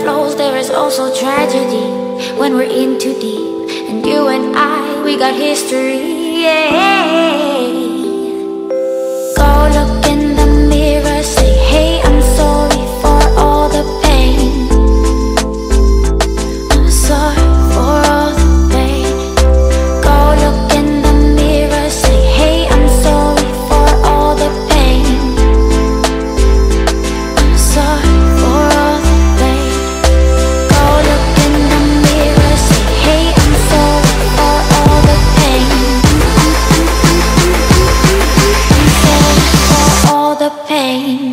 flows, there is also tragedy when we're in too deep. And you and I, we got history, yeah. Go look in the mirror, say, hey, I'm sorry for all the pain. I'm sorry for all the pain. Go look in the mirror, say, hey, I'm sorry for all the pain. I'm sorry for all the pain. Go look in the mirror, say, hey, I'm sorry for all the pain. I'm sorry for all the pain.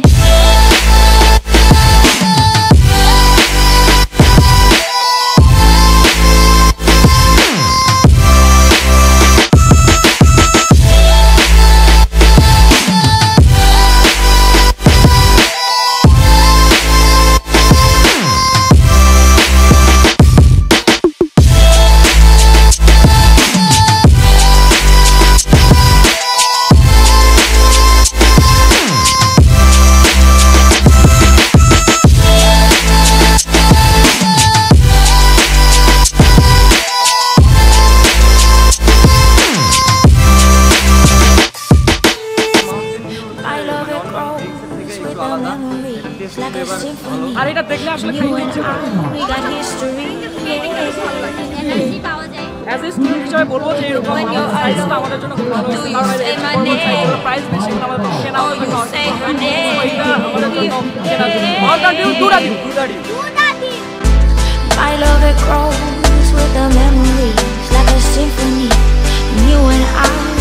আর এটা দেখলে আসলে খাইতে ইচ্ছে করে। As a student হিসেবে বলবো যে এরকম সাইজটা আমাদের জন্য খুব ভালো হয়েছে, কারণ এর প্রাইস বেশি, আমাদের কেনা হবে না, এটা আমাদের জন্য কেনা জন্য অল্টারনেটিভ দুরাদি। My love, it grows with the memories like a symphony. And you and I